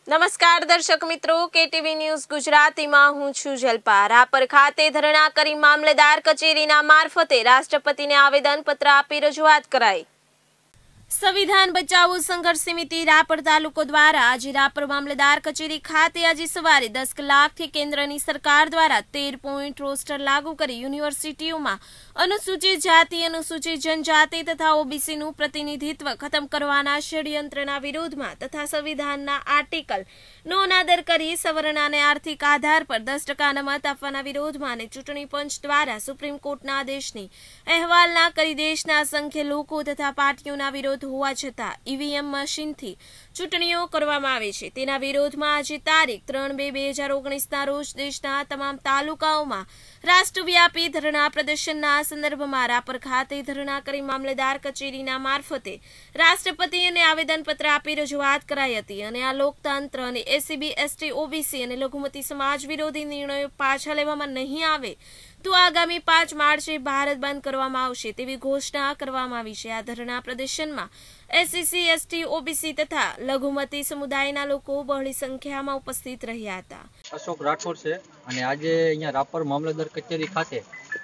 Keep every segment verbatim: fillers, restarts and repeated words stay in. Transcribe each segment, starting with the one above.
નમસ્કાર દર્શક મિત્રો, કેટીવી ન્યૂઝ ગુજરાતીમાં હું છું જલ્પા. રાપર ખાતે ધરણા કરી મામલેદાર કચેરીના મારફતે રાષ્ટ્રપતિને આવેદનપત્ર આપી રજૂઆત કરાઈ. સંવિધાન બચાવો સંઘર્ષ સમિતિ રાપર તાલુકો દ્વારા આજે રાપર મામલેદાર કચેરી ખાતે આજે સવારે દસ કલાકથી કેન્દ્રની સરકાર દ્વારા તેર પોઈન્ટ રોસ્ટર લાગુ કરી યુનિવર્સિટીઓમાં અનુસૂચિત જાતિ, અનુસૂચિત જનજાતિ તથા ઓબીસીનું પ્રતિનિધિત્વ ખતમ કરવાના ષડયંત્રના વિરોધમાં તથા સંવિધાનના આર્ટિકલ નો અનાદર કરી સવર્ણ અને આર્થિક આધાર પર દસ ટકા અનામત આપવાના વિરોધમાં અને ચૂંટણી પંચ દ્વારા સુપ્રીમ કોર્ટના આદેશની અહેવાલ ના કરી દેશના અસંખ્ય લોકો તથા પાર્ટીઓના વિરોધ હોવા છતાં ઈવીએમ મશીનથી ચૂંટણીઓ કરવામાં આવે છે. તેના વિરોધમાં આજે તારીખ ત્રણ બે બે હજાર ઓગણીસના રોજ દેશના તમામ તાલુકાઓમાં રાષ્ટ્રવ્યાપી ધરણા પ્રદર્શનના સંદર્ભમાં રાપર ખાતે ધરણા કરી મામલેદાર કચેરીના મારફતે રાષ્ટ્રપતિને આવેદનપત્ર આપી રજૂઆત કરાઈ હતી અને આ લોકતંત્ર અને એસસી, એસટી, ઓબીસી અને લઘુમતી સમાજ વિરોધી નિર્ણયો પાછા લેવામાં નહીં આવે તો આગામી પાંચ માર્ચે ભારત બંધ કરવામાં આવશે તેવી ઘોષણા કરવામાં આવી છે. આ ધરણા પ્રદર્શનમાં એસસી, એસટી, ઓબીસી તથા લઘુમતી સમુદાયના લોકો બહોળી સંખ્યામાં ઉપસ્થિત રહ્યા હતા. અશોક રાઠોડ છે અને આજે અહીંયા રાપર મામલતદાર કચેરી ખાતે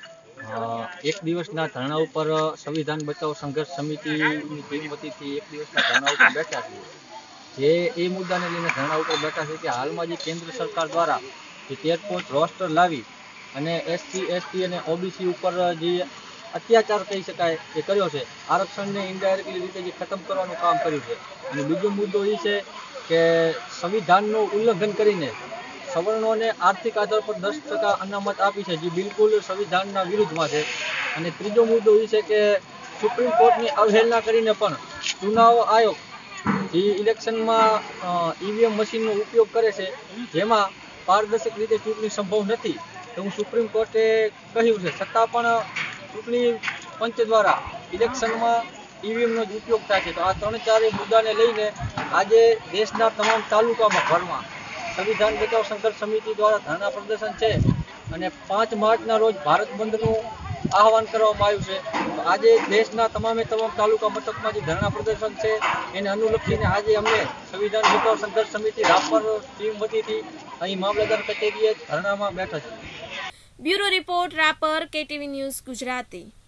એક દિવસના ધરણા ઉપર સંવિધાન બચાવ સંઘર્ષ સમિતિની ટીમ વતીથી એક દિવસના ધરણા ઉપર બેઠા છીએ. જે એ મુદ્દાને લઈને ધરણા ઉપર બેઠા છે કે હાલમાં જે કેન્દ્ર સરકાર દ્વારા જે તેર પોઈન્ટ રોસ્ટર લાવી અને એસસી, એસટી અને ઓબીસી ઉપર જે અત્યાચાર કહી શકાય એ કર્યો છે, આરક્ષણને ઇનડાયરેક્ટલી રીતે જે ખતમ કરવાનું કામ કર્યું છે. અને બીજો મુદ્દો એ છે કે સંવિધાનનું ઉલ્લંઘન કરીને સવર્ણોને આર્થિક આધાર પર દસ ટકા અનામત આપી છે, જે બિલકુલ સંવિધાનના વિરુદ્ધમાં છે. અને ત્રીજો મુદ્દો એ છે કે સુપ્રીમ કોર્ટની અવહેલના કરીને પણ ચુનાવ આયોગ જે ઇલેક્શનમાં ઈવીએમ મશીનનો ઉપયોગ કરે છે, જેમાં પારદર્શક રીતે ચૂંટણી સંભવ નથી એવું સુપ્રીમ કોર્ટે કહ્યું છે. છતાં પણ ચૂંટણી પંચ દ્વારા ઇલેક્શનમાં ઈવીએમનો જ ઉપયોગ થાય છે. તો આ ત્રણ ચાર મુદ્દાને લઈને આજે દેશના તમામ તાલુકામાં ભરમાં સંવિધાન બચાવ સંઘર્ષ સમિતિ દ્વારા ધરણા પ્રદર્શન છે અને પાંચ માર્ચના રોજ ભારત બંધનું આહવાન કરવામાં આવ્યું છે. તો આજે દેશના તમામે તમામ તાલુકા મથકમાં જે ધરણા પ્રદર્શન છે એને અનુલક્ષીને આજે અમને સંવિધાન બચાવ સંઘર્ષ સમિતિ રાપર ટીમ વતીથી અહીં મામલતદાર કચેરીએ ધરણામાં બેઠા છે. Bureau report Rapar, KTV news Gujarati.